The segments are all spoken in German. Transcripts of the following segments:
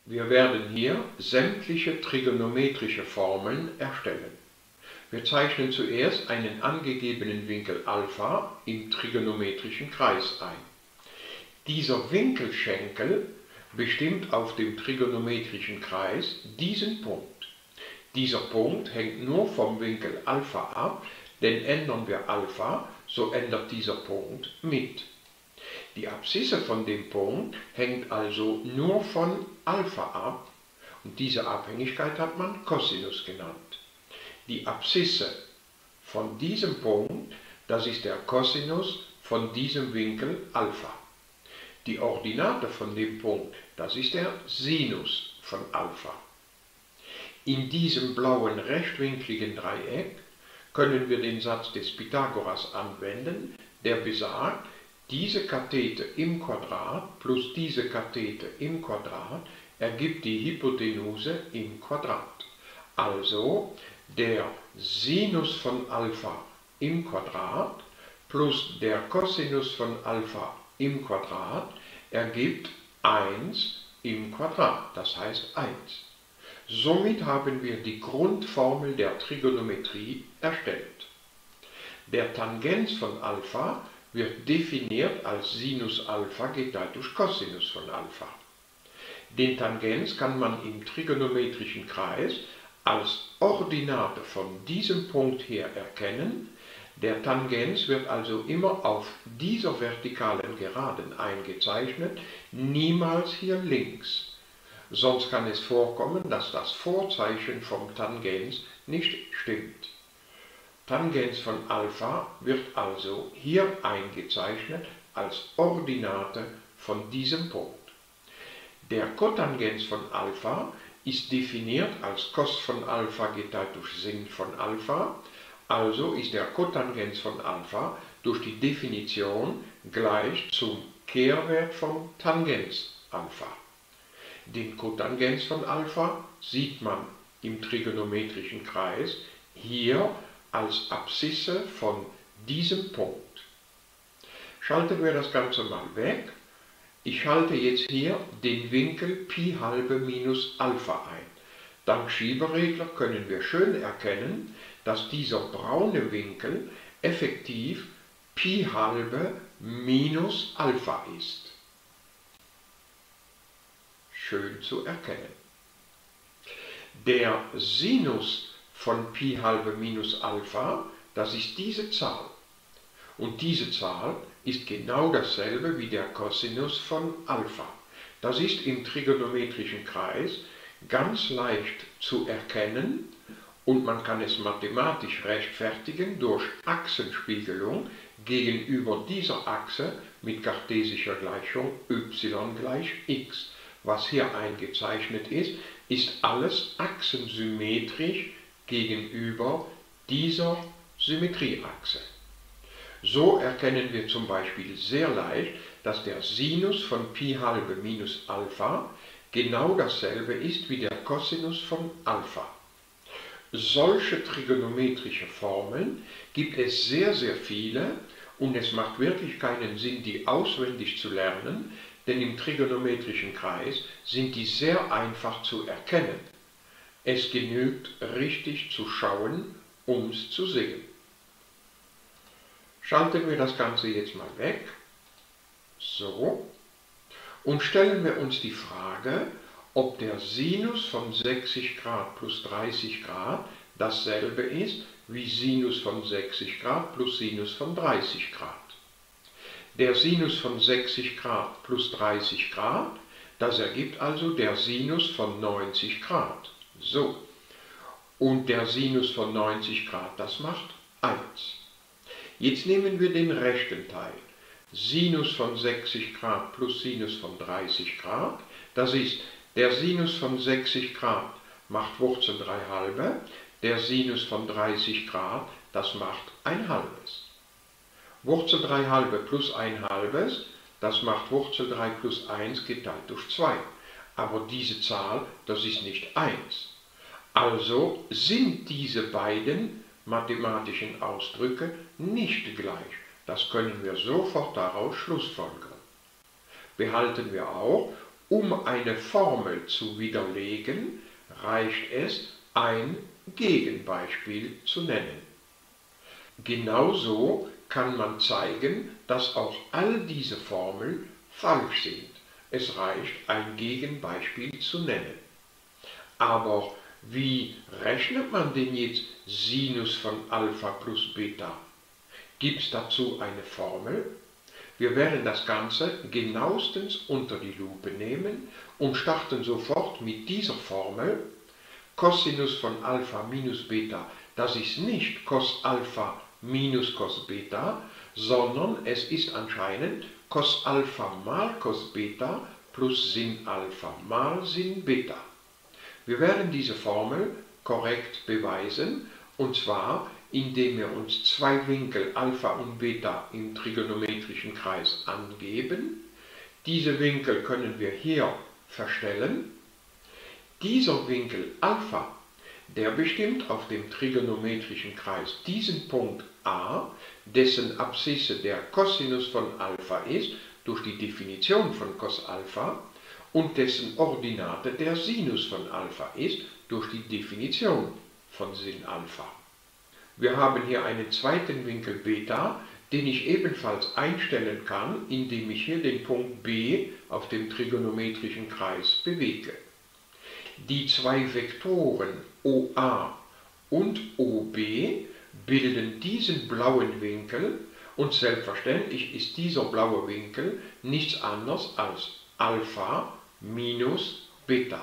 Wir werden hier sämtliche trigonometrische Formeln erstellen. Wir zeichnen zuerst einen angegebenen Winkel α im trigonometrischen Kreis ein. Dieser Winkelschenkel bestimmt auf dem trigonometrischen Kreis diesen Punkt. Dieser Punkt hängt nur vom Winkel α ab, denn ändern wir α, so ändert dieser Punkt mit. Die Abszisse von dem Punkt hängt also nur von α ab und diese Abhängigkeit hat man Cosinus genannt. Die Abszisse von diesem Punkt, das ist der Cosinus von diesem Winkel α. Die Ordinate von dem Punkt, das ist der Sinus von α. In diesem blauen rechtwinkligen Dreieck können wir den Satz des Pythagoras anwenden, der besagt, diese Kathete im Quadrat plus diese Kathete im Quadrat ergibt die Hypotenuse im Quadrat. Also der Sinus von α im Quadrat plus der Cosinus von α im Quadrat ergibt 1 im Quadrat, das heißt 1. Somit haben wir die Grundformel der Trigonometrie erstellt. Der Tangens von α wird definiert als Sinus α geteilt durch Cosinus von α. Den Tangens kann man im trigonometrischen Kreis als Ordinate von diesem Punkt her erkennen. Der Tangens wird also immer auf dieser vertikalen Geraden eingezeichnet, niemals hier links. Sonst kann es vorkommen, dass das Vorzeichen vom Tangens nicht stimmt. Tangens von α wird also hier eingezeichnet als Ordinate von diesem Punkt. Der Kotangens von α ist definiert als Cos von α geteilt durch Sin von α, also ist der Kotangens von α durch die Definition gleich zum Kehrwert vom Tangens α. Den Kotangens von α sieht man im trigonometrischen Kreis hier als Abszisse von diesem Punkt. Schalten wir das Ganze mal weg. Ich schalte jetzt hier den Winkel Pi halbe minus Alpha ein. Dank Schieberegler können wir schön erkennen, dass dieser braune Winkel effektiv Pi halbe minus Alpha ist. Schön zu erkennen. Der Sinus von Pi halbe minus Alpha, das ist diese Zahl. Und diese Zahl ist genau dasselbe wie der Cosinus von Alpha. Das ist im trigonometrischen Kreis ganz leicht zu erkennen und man kann es mathematisch rechtfertigen durch Achsenspiegelung gegenüber dieser Achse mit kartesischer Gleichung y gleich x. Was hier eingezeichnet ist, ist alles achsensymmetrisch gegenüber dieser Symmetrieachse. So erkennen wir zum Beispiel sehr leicht, dass der Sinus von Pi halbe minus Alpha genau dasselbe ist wie der Cosinus von Alpha. Solche trigonometrische Formeln gibt es sehr, sehr viele und es macht wirklich keinen Sinn, die auswendig zu lernen, denn im trigonometrischen Kreis sind die sehr einfach zu erkennen. Es genügt, richtig zu schauen, um es zu sehen. Schalten wir das Ganze jetzt mal weg. So. Und stellen wir uns die Frage, ob der Sinus von 60 Grad plus 30 Grad dasselbe ist wie Sinus von 60 Grad plus Sinus von 30 Grad. Der Sinus von 60 Grad plus 30 Grad, das ergibt also der Sinus von 90 Grad. So. Und der Sinus von 90 Grad, das macht 1. Jetzt nehmen wir den rechten Teil. Sinus von 60 Grad plus Sinus von 30 Grad, das ist der Sinus von 60 Grad macht Wurzel 3 halbe, der Sinus von 30 Grad, das macht 1 halbes. Wurzel 3 halbe plus 1 halbes, das macht Wurzel 3 plus 1 geteilt durch 2. Aber diese Zahl, das ist nicht 1. Also sind diese beiden mathematischen Ausdrücke nicht gleich. Das können wir sofort daraus schlussfolgern. Behalten wir auch Um eine Formel zu widerlegen, reicht es, ein Gegenbeispiel zu nennen. Genauso kann man zeigen, dass auch all diese Formeln falsch sind. Es reicht, ein Gegenbeispiel zu nennen. Aber wie rechnet man denn jetzt Sinus von Alpha plus Beta? Gibt es dazu eine Formel? Wir werden das Ganze genauestens unter die Lupe nehmen und starten sofort mit dieser Formel. Cosinus von Alpha minus Beta, das ist nicht Cos Alpha minus Cos Beta, sondern es ist anscheinend Cos Alpha mal Cos Beta plus Sin Alpha mal Sin Beta. Wir werden diese Formel korrekt beweisen, und zwar indem wir uns zwei Winkel Alpha und Beta im trigonometrischen Kreis angeben. Diese Winkel können wir hier verstellen. Dieser Winkel Alpha, der bestimmt auf dem trigonometrischen Kreis diesen Punkt A, dessen Abszisse der Cosinus von Alpha ist, durch die Definition von Cos Alpha, und dessen Ordinate der Sinus von Alpha ist, durch die Definition von Sin Alpha. Wir haben hier einen zweiten Winkel Beta, den ich ebenfalls einstellen kann, indem ich hier den Punkt B auf dem trigonometrischen Kreis bewege. Die zwei Vektoren OA und OB bilden diesen blauen Winkel, und selbstverständlich ist dieser blaue Winkel nichts anderes als Alpha minus Beta.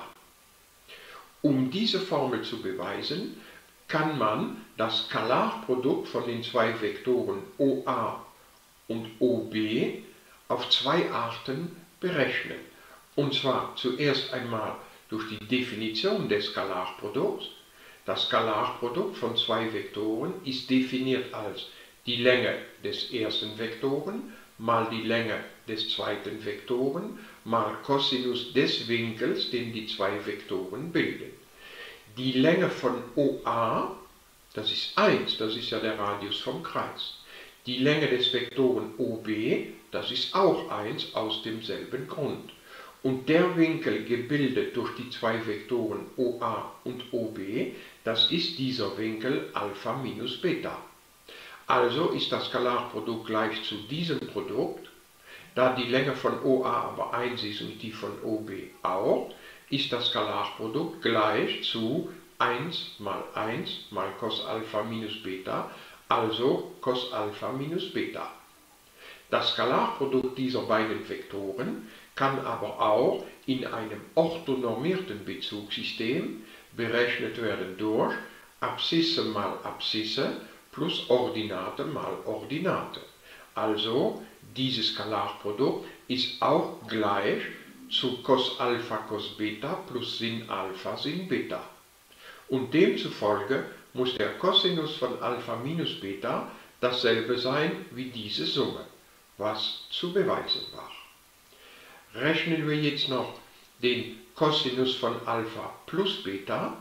Um diese Formel zu beweisen, kann man das Skalarprodukt von den zwei Vektoren OA und OB auf zwei Arten berechnen. Und zwar zuerst einmal durch die Definition des Skalarprodukts. Das Skalarprodukt von zwei Vektoren ist definiert als die Länge des ersten Vektoren mal die Länge des zweiten Vektoren mal Cosinus des Winkels, den die zwei Vektoren bilden. Die Länge von OA, das ist 1, das ist ja der Radius vom Kreis. Die Länge des Vektoren OB, das ist auch 1 aus demselben Grund. Und der Winkel, gebildet durch die zwei Vektoren OA und OB, das ist dieser Winkel Alpha minus Beta. Also ist das Skalarprodukt gleich zu diesem Produkt. Da die Länge von OA aber 1 ist und die von OB auch, ist das Skalarprodukt gleich zu 1 mal Cos Alpha minus Beta, also Cos Alpha minus Beta. Das Skalarprodukt dieser beiden Vektoren kann aber auch in einem orthonormierten Bezugssystem berechnet werden durch Abszisse mal Abszisse plus Ordinate mal Ordinate. Also dieses Skalarprodukt ist auch gleich zu Cos Alpha Cos Beta plus Sin Alpha Sin Beta. Und demzufolge muss der Cosinus von Alpha minus Beta dasselbe sein wie diese Summe, was zu beweisen war. Rechnen wir jetzt noch den Cosinus von Alpha plus Beta.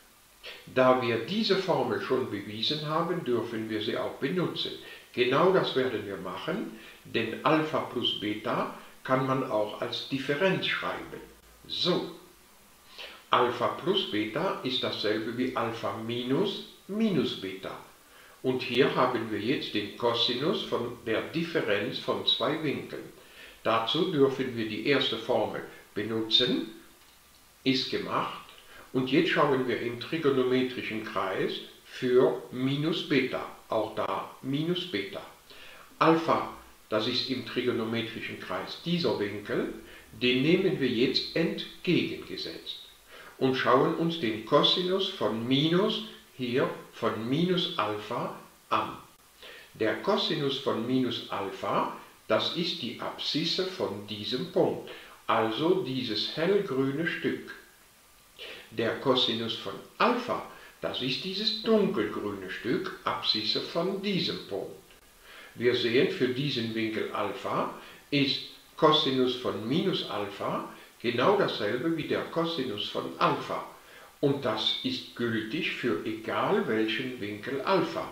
Da wir diese Formel schon bewiesen haben, dürfen wir sie auch benutzen. Genau das werden wir machen, denn Alpha plus Beta kann man auch als Differenz schreiben. So, Alpha plus Beta ist dasselbe wie Alpha minus minus Beta. Und hier haben wir jetzt den Cosinus von der Differenz von zwei Winkeln. Dazu dürfen wir die erste Formel benutzen, ist gemacht. Und jetzt schauen wir im trigonometrischen Kreis für minus Beta, auch da minus Beta. Alpha, das ist im trigonometrischen Kreis dieser Winkel, den nehmen wir jetzt entgegengesetzt und schauen uns den Cosinus von minus, hier von minus Alpha an. Der Cosinus von minus Alpha, das ist die Abszisse von diesem Punkt, also dieses hellgrüne Stück. Der Cosinus von Alpha, das ist dieses dunkelgrüne Stück, Abszisse von diesem Punkt. Wir sehen, für diesen Winkel Alpha ist Cosinus von minus Alpha genau dasselbe wie der Cosinus von Alpha. Und das ist gültig für egal welchen Winkel Alpha.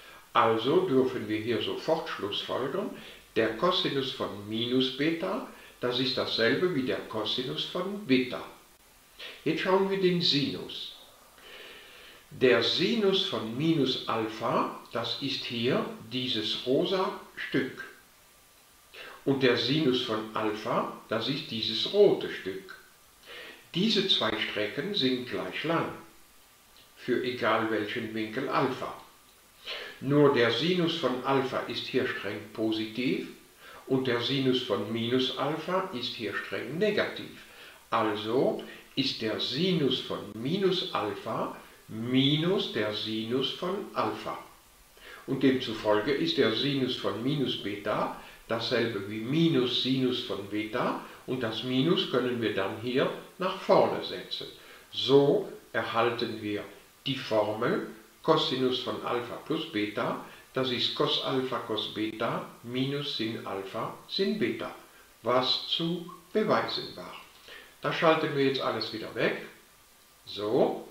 Also dürfen wir hier sofort schlussfolgern, der Cosinus von minus Beta, das ist dasselbe wie der Cosinus von Beta. Jetzt schauen wir den Sinus. Der Sinus von minus Alpha, das ist hier dieses rosa Stück. Und der Sinus von Alpha, das ist dieses rote Stück. Diese zwei Strecken sind gleich lang, für egal welchen Winkel Alpha. Nur der Sinus von Alpha ist hier streng positiv und der Sinus von minus Alpha ist hier streng negativ. Also ist der Sinus von minus Alpha minus der Sinus von Alpha. Und demzufolge ist der Sinus von minus Beta dasselbe wie minus Sinus von Beta und das Minus können wir dann hier nach vorne setzen. So erhalten wir die Formel Cosinus von Alpha plus Beta, das ist Cos Alpha Cos Beta minus Sin Alpha Sin Beta, was zu beweisen war. Das schalten wir jetzt alles wieder weg. So.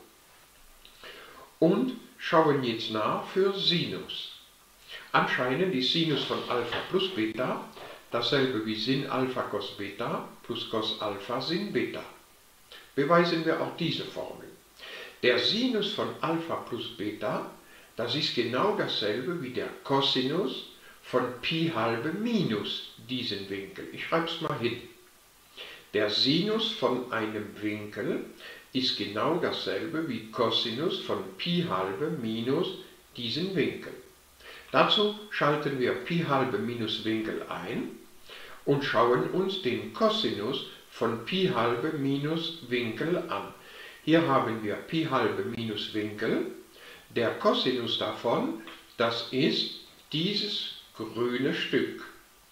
Und schauen jetzt nach für Sinus. Anscheinend ist Sinus von Alpha plus Beta dasselbe wie Sin Alpha Cos Beta plus Cos Alpha Sin Beta. Beweisen wir auch diese Formel. Der Sinus von Alpha plus Beta, das ist genau dasselbe wie der Cosinus von Pi halbe minus diesen Winkel. Ich schreibe es mal hin. Der Sinus von einem Winkel ist genau dasselbe wie Cosinus von Pi halbe minus diesen Winkel. Dazu schalten wir Pi halbe minus Winkel ein und schauen uns den Cosinus von Pi halbe minus Winkel an. Hier haben wir Pi halbe minus Winkel. Der Cosinus davon, das ist dieses grüne Stück.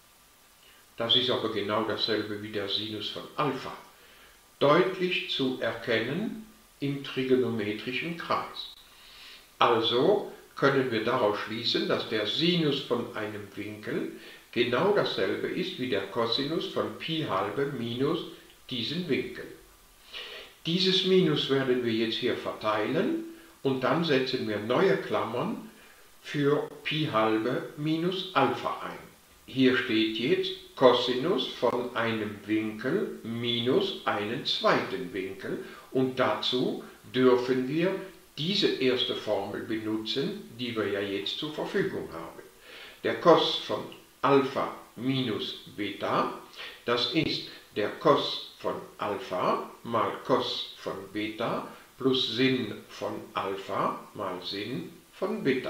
Das ist aber genau dasselbe wie der Sinus von Alpha. Deutlich zu erkennen im trigonometrischen Kreis. Also können wir daraus schließen, dass der Sinus von einem Winkel genau dasselbe ist wie der Cosinus von Pi halbe minus diesen Winkel. Dieses Minus werden wir jetzt hier verteilen und dann setzen wir neue Klammern für Pi halbe minus Alpha ein. Hier steht jetzt Cosinus von einem Winkel minus einen zweiten Winkel und dazu dürfen wir diese erste Formel benutzen, die wir ja jetzt zur Verfügung haben. Der Cos von Alpha minus Beta, das ist der Cos von Alpha mal Cos von Beta plus Sin von Alpha mal Sin von Beta.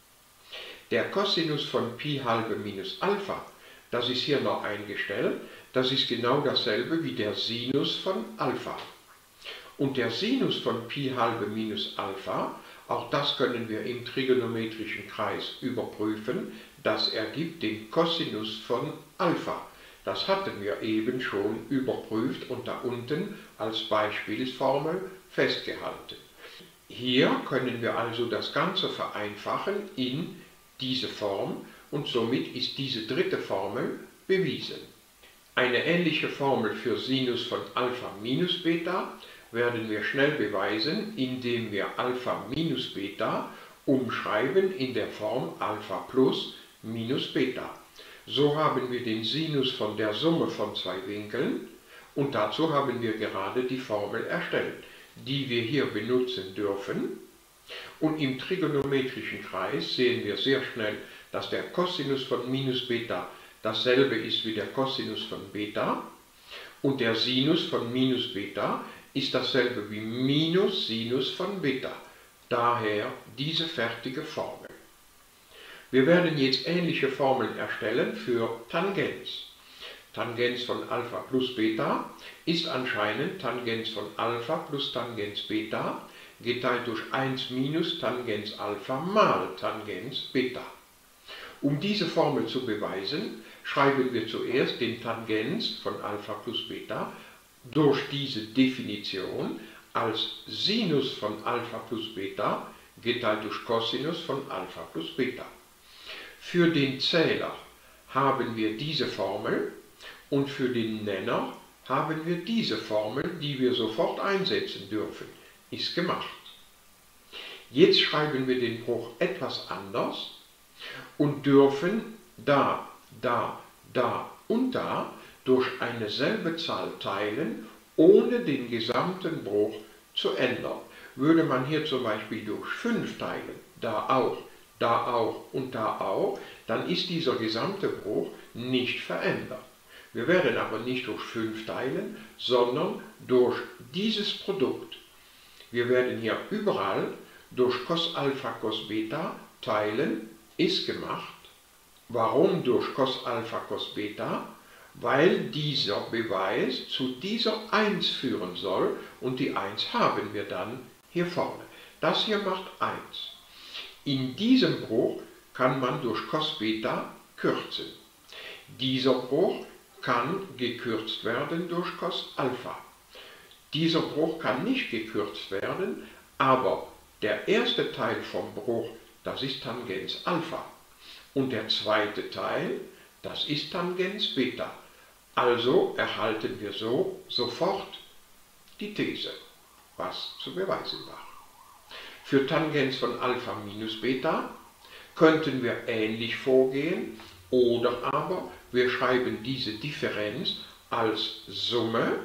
Der Cosinus von Pi halbe minus Alpha, das ist hier noch eingestellt, das ist genau dasselbe wie der Sinus von Alpha. Und der Sinus von Pi halbe minus Alpha, auch das können wir im trigonometrischen Kreis überprüfen, das ergibt den Cosinus von Alpha. Das hatten wir eben schon überprüft und da unten als Beispielsformel festgehalten. Hier können wir also das Ganze vereinfachen in diese Form und somit ist diese dritte Formel bewiesen. Eine ähnliche Formel für Sinus von Alpha minus Beta werden wir schnell beweisen, indem wir Alpha minus Beta umschreiben in der Form Alpha plus minus Beta. So haben wir den Sinus von der Summe von zwei Winkeln und dazu haben wir gerade die Formel erstellt, die wir hier benutzen dürfen. Und im trigonometrischen Kreis sehen wir sehr schnell, dass der Cosinus von minus Beta dasselbe ist wie der Cosinus von Beta und der Sinus von minus Beta ist dasselbe wie minus Sinus von Beta. Daher diese fertige Formel. Wir werden jetzt ähnliche Formeln erstellen für Tangens. Tangens von Alpha plus Beta ist anscheinend Tangens von Alpha plus Tangens Beta geteilt durch 1 minus Tangens Alpha mal Tangens Beta. Um diese Formel zu beweisen, schreiben wir zuerst den Tangens von Alpha plus Beta durch diese Definition als Sinus von Alpha plus Beta geteilt durch Cosinus von Alpha plus Beta. Für den Zähler haben wir diese Formel und für den Nenner haben wir diese Formel, die wir sofort einsetzen dürfen. Ist gemacht. Jetzt schreiben wir den Bruch etwas anders und dürfen da und da durch eine selbe Zahl teilen, ohne den gesamten Bruch zu ändern. Würde man hier zum Beispiel durch 5 teilen, da auch und da auch, dann ist dieser gesamte Bruch nicht verändert. Wir werden aber nicht durch 5 teilen, sondern durch dieses Produkt. Wir werden hier überall durch Cos Alpha Cos Beta teilen, ist gemacht. Warum durch Cos Alpha Cos Beta? Weil dieser Beweis zu dieser 1 führen soll und die 1 haben wir dann hier vorne. Das hier macht 1. In diesem Bruch kann man durch Cos Beta kürzen. Dieser Bruch kann gekürzt werden durch Cos Alpha. Dieser Bruch kann nicht gekürzt werden, aber der erste Teil vom Bruch, das ist Tangens Alpha. Und der zweite Teil, das ist Tangens Beta. Also erhalten wir so sofort die These, was zu beweisen war. Für Tangens von Alpha minus Beta könnten wir ähnlich vorgehen, oder aber wir schreiben diese Differenz als Summe,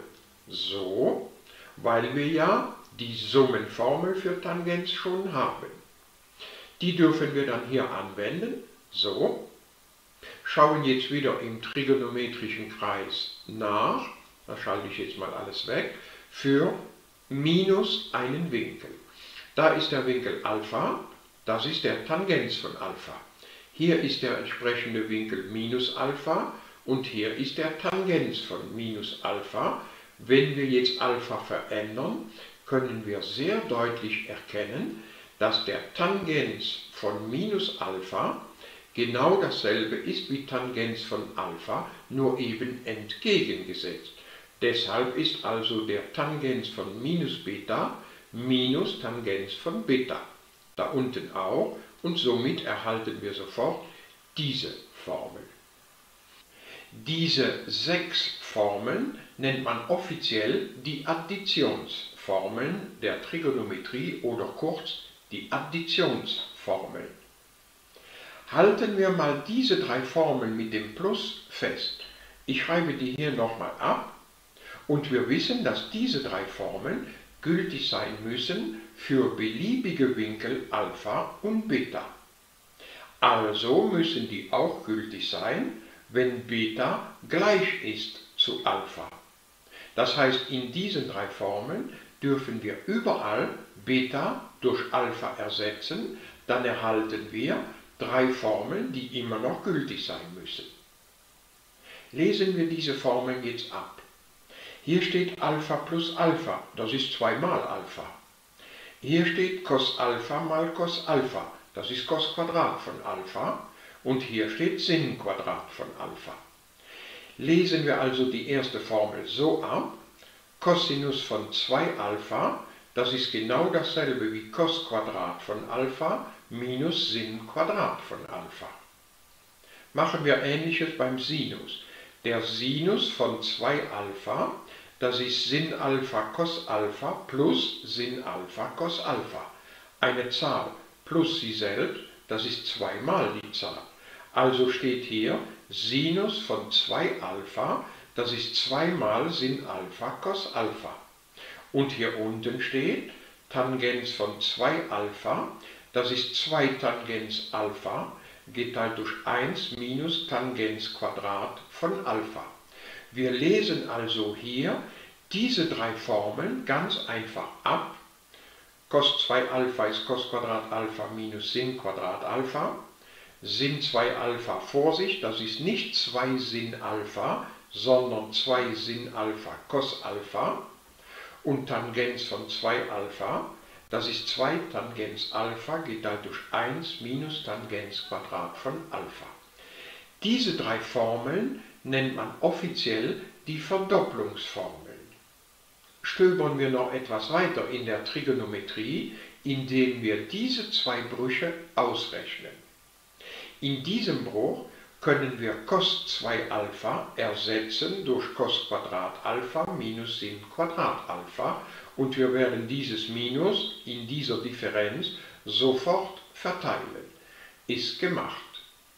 so, weil wir ja die Summenformel für Tangens schon haben. Die dürfen wir dann hier anwenden, so. Schauen jetzt wieder im trigonometrischen Kreis nach, da schalte ich jetzt mal alles weg, für minus einen Winkel. Da ist der Winkel Alpha, das ist der Tangens von Alpha. Hier ist der entsprechende Winkel minus Alpha und hier ist der Tangens von minus Alpha. Wenn wir jetzt Alpha verändern, können wir sehr deutlich erkennen, dass der Tangens von minus Alpha genau dasselbe ist wie Tangens von Alpha, nur eben entgegengesetzt. Deshalb ist also der Tangens von minus Beta minus Tangens von Beta. Da unten auch, und somit erhalten wir sofort diese Formel. Diese 6 Formeln nennt man offiziell die Additionsformeln der Trigonometrie oder kurz die Additionsformeln. Halten wir mal diese 3 Formeln mit dem Plus fest. Ich schreibe die hier nochmal ab und wir wissen, dass diese 3 Formeln gültig sein müssen für beliebige Winkel Alpha und Beta. Also müssen die auch gültig sein, wenn Beta gleich ist zu Alpha. Das heißt, in diesen 3 Formeln dürfen wir überall Beta durch Alpha ersetzen, dann erhalten wir 3 Formeln, die immer noch gültig sein müssen. Lesen wir diese Formeln jetzt ab. Hier steht Alpha plus Alpha, das ist 2 mal Alpha. Hier steht Cos Alpha mal Cos Alpha, das ist Cos Quadrat von Alpha. Und hier steht Sin Quadrat von Alpha. Lesen wir also die erste Formel so ab. Cosinus von 2 Alpha, das ist genau dasselbe wie Cos Quadrat von Alpha minus Sin Quadrat von Alpha. Machen wir Ähnliches beim Sinus. Der Sinus von 2 Alpha, das ist Sin Alpha Cos Alpha plus Sin Alpha Cos Alpha. Eine Zahl plus sie selbst, das ist 2 mal die Zahl. Also steht hier Sinus von 2 Alpha, das ist 2 mal Sin Alpha Cos Alpha. Und hier unten steht Tangens von 2 Alpha, das ist 2 Tangens Alpha, geteilt durch 1 minus Tangens Quadrat von Alpha. Wir lesen also hier diese 3 Formeln ganz einfach ab. Cos 2 Alpha ist Cos Quadrat Alpha minus Sin Quadrat Alpha. Sin 2 Alpha, Vorsicht, das ist nicht 2 Sin Alpha, sondern 2 Sin Alpha Cos Alpha. Und Tangens von 2 Alpha, das ist 2 Tangens Alpha geteilt durch 1 minus Tangens Quadrat von Alpha. Diese 3 Formeln nennt man offiziell die Verdopplungsformeln. Stöbern wir noch etwas weiter in der Trigonometrie, indem wir diese 2 Brüche ausrechnen. In diesem Bruch können wir Cos 2 Alpha ersetzen durch Cos Quadrat Alpha minus Sin Quadrat Alpha und wir werden dieses Minus in dieser Differenz sofort verteilen. Ist gemacht.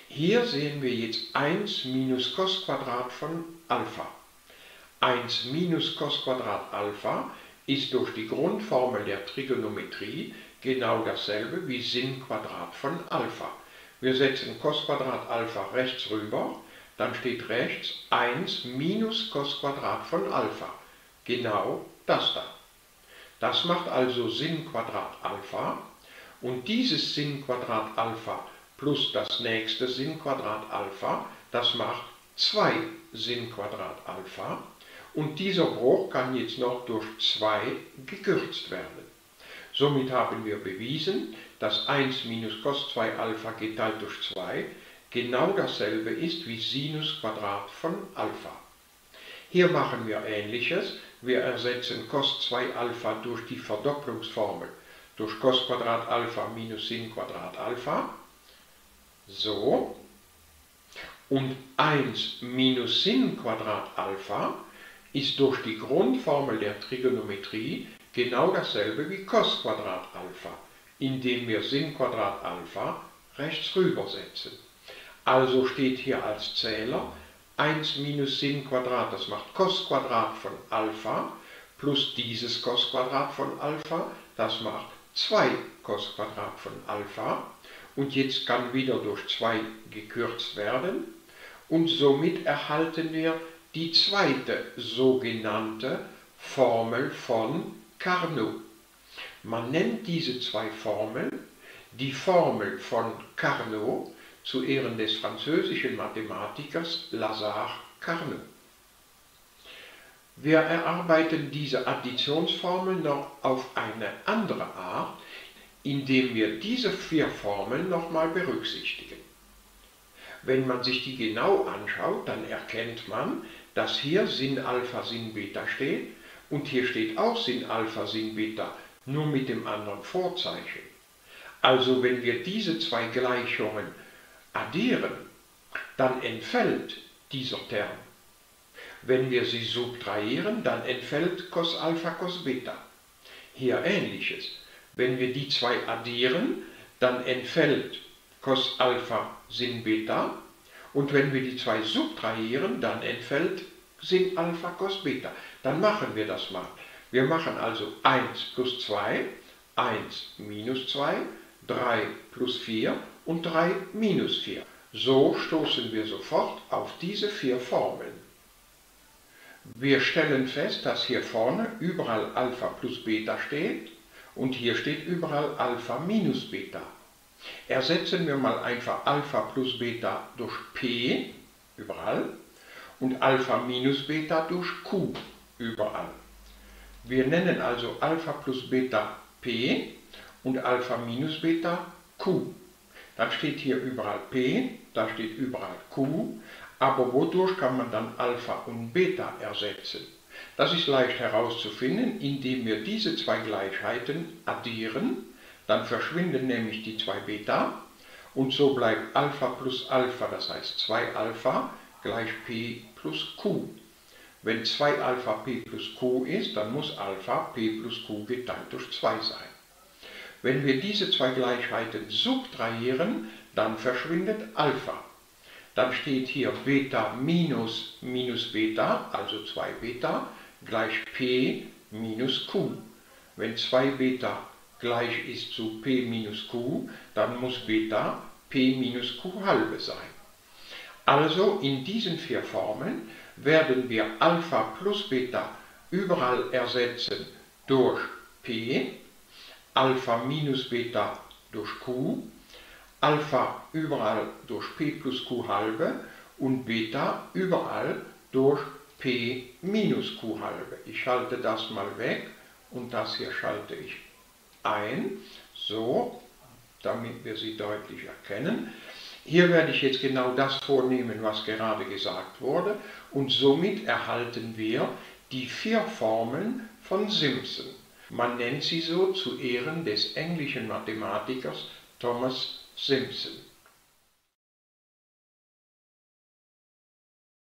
Hier sehen wir jetzt 1 minus Cos Quadrat von Alpha. 1 minus Cos Quadrat Alpha ist durch die Grundformel der Trigonometrie genau dasselbe wie Sin Quadrat von Alpha. Wir setzen Cos Quadrat Alpha rechts rüber, dann steht rechts 1 minus Cos Quadrat von Alpha. Genau das da. Das macht also Sin Quadrat Alpha und dieses Sin Quadrat Alpha plus das nächste Sin Quadrat Alpha, das macht 2 Sin Quadrat Alpha und dieser Bruch kann jetzt noch durch 2 gekürzt werden. Somit haben wir bewiesen, dass 1 minus Cos 2 Alpha geteilt durch 2 genau dasselbe ist wie Sinus Quadrat von Alpha. Hier machen wir Ähnliches. Wir ersetzen Cos 2 Alpha durch die Verdopplungsformel, durch Cos Quadrat Alpha minus Sin Quadrat Alpha. So. Und 1 minus Sin Quadrat Alpha ist durch die Grundformel der Trigonometrie genau dasselbe wie Cos Quadrat Alpha, indem wir Sin Quadrat Alpha rechts rüber setzen. Also steht hier als Zähler 1 minus Sin Quadrat, das macht Cos Quadrat von Alpha, plus dieses Cos Quadrat von Alpha, das macht 2 Cos Quadrat von Alpha. Und jetzt kann wieder durch 2 gekürzt werden. Und somit erhalten wir die zweite sogenannte Formel von Carnot. Man nennt diese zwei Formeln die Formel von Carnot zu Ehren des französischen Mathematikers Lazare Carnot. Wir erarbeiten diese Additionsformel noch auf eine andere Art, indem wir diese 4 Formeln nochmal berücksichtigen. Wenn man sich die genau anschaut, dann erkennt man, dass hier Sin Alpha Sin Beta steht und hier steht auch Sin Alpha Sin Beta, nur mit dem anderen Vorzeichen. Also wenn wir diese 2 Gleichungen addieren, dann entfällt dieser Term. Wenn wir sie subtrahieren, dann entfällt Cos Alpha Cos Beta. Hier Ähnliches. Wenn wir die 2 addieren, dann entfällt Cos Alpha Sin Beta und wenn wir die 2 subtrahieren, dann entfällt Sin Alpha Cos Beta. Dann machen wir das mal. Wir machen also 1 plus 2, 1 minus 2, 3 plus 4 und 3 minus 4. So stoßen wir sofort auf diese 4 Formeln. Wir stellen fest, dass hier vorne überall Alpha plus Beta steht und hier steht überall Alpha minus Beta. Ersetzen wir mal einfach Alpha plus Beta durch P überall und Alpha minus Beta durch Q überall. Wir nennen also Alpha plus Beta P und Alpha minus Beta Q. Dann steht hier überall P, da steht überall Q, aber wodurch kann man dann Alpha und Beta ersetzen? Das ist leicht herauszufinden, indem wir diese 2 Gleichheiten addieren, dann verschwinden nämlich die 2 Beta und so bleibt Alpha plus Alpha, das heißt 2 Alpha gleich P plus Q. Wenn 2 Alpha P plus Q ist, dann muss Alpha P plus Q geteilt durch 2 sein. Wenn wir diese 2 Gleichheiten subtrahieren, dann verschwindet Alpha. Dann steht hier Beta minus minus Beta, also 2 Beta, gleich P minus Q. Wenn 2 Beta gleich ist zu P minus Q, dann muss Beta P minus Q halbe sein. Also in diesen 4 Formeln werden wir Alpha plus Beta überall ersetzen durch P, Alpha minus Beta durch Q, Alpha überall durch P plus Q halbe und Beta überall durch P minus Q halbe. Ich schalte das mal weg und das hier schalte ich ein, so, damit wir sie deutlich erkennen. Hier werde ich jetzt genau das vornehmen, was gerade gesagt wurde, und somit erhalten wir die 4 Formeln von Simpson. Man nennt sie so zu Ehren des englischen Mathematikers Thomas Simpson.